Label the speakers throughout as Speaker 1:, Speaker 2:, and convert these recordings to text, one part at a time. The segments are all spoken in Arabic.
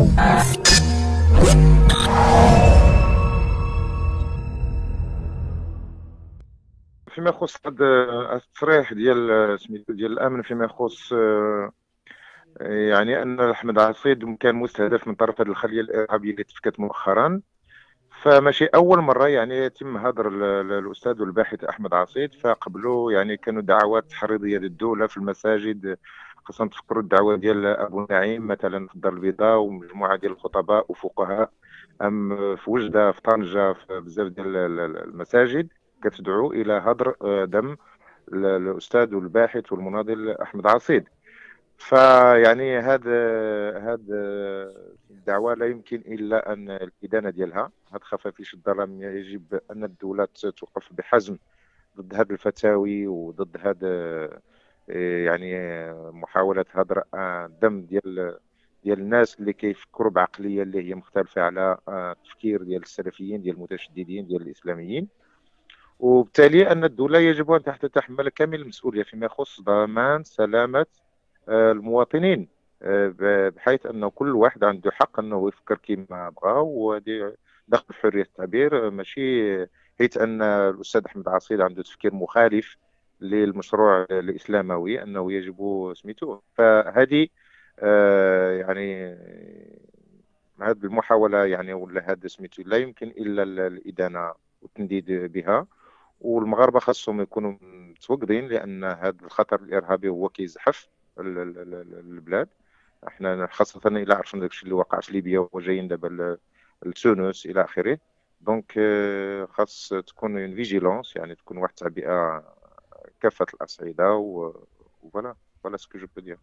Speaker 1: فيما يخص هذا التصريح ديال سميتو ديال الامن فيما يخص يعني ان احمد عصيد كان مستهدف من طرف هذه الخليه الارهابيه اللي تفكت مؤخرا. فماشي اول مره يعني يتم هدر الاستاذ والباحث احمد عصيد، فقبله يعني كانوا دعوات تحريضيه للدوله في المساجد. خاصة تفكروا الدعوه ديال ابو نعيم مثلا في الدار البيضاء، ومجموعه ديال الخطباء وفقهاء ام في وجده في طنجه في بزاف ديال المساجد كتدعو الى هدر دم الاستاذ والباحث والمناضل احمد عصيد. فيعني هذا الدعوة لا يمكن إلا أن الإدانة ديالها. هاد خفافيش الظلام يجب أن الدولة توقف بحزم ضد هذه الفتاوي وضد هذا يعني محاولة هدر الدم ديال الناس اللي كيفكروا بعقلية اللي هي مختلفة على التفكير ديال السلفيين ديال المتشددين ديال الإسلاميين. وبالتالي أن الدولة يجب أن تتحمل كامل المسؤولية فيما يخص ضمان سلامة المواطنين، بحيث انه كل واحد عنده حق انه يفكر كما بغى، وهذه داخل حريه التعبير. ماشي حيث ان الاستاذ احمد عصيد عنده تفكير مخالف للمشروع الاسلاموي انه يجب سميتو. فهذه يعني هذه المحاوله يعني ولا هذا سميتو لا يمكن الا الادانه والتنديد بها. والمغاربه خاصهم يكونوا متوقدين لان هذا الخطر الارهابي هو كيزحف البلاد. احنا خاصه الى عرفنا داكشي اللي وقع في ليبيا وجايين دابا لتونس الى اخره. دونك خاص تكون اون فيجيلونس، يعني تكون واحد التعبئه كافه الاصعده وفوالا فوالا سكو جو بو دير.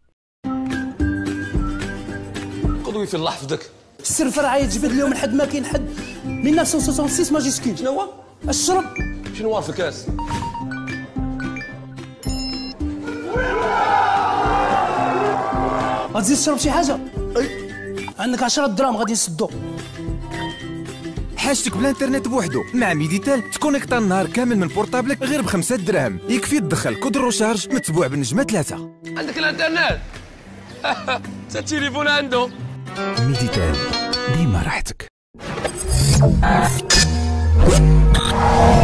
Speaker 2: قضوي في الله حفظك.
Speaker 3: السر فرعي تجبد اليوم لحد ما كاين حد 1966 ماجيسكين.
Speaker 2: شنو هو؟
Speaker 3: الشرب.
Speaker 2: شنو هو في الكاس؟
Speaker 3: غادي تشرب شي حاجه؟ اي عندك 10 دراهم غادي نسدو.
Speaker 4: حاجتك بالانترنت بوحدو مع ميديتال تكونيكتا النهار كامل من بورطابلك غير ب5 دراهم، يكفي تدخل كود روشارج متبوع بالنجمه 3.
Speaker 2: عندك الانترنت؟ حتى التليفون عنده.
Speaker 4: ميديتال ديما راحتك.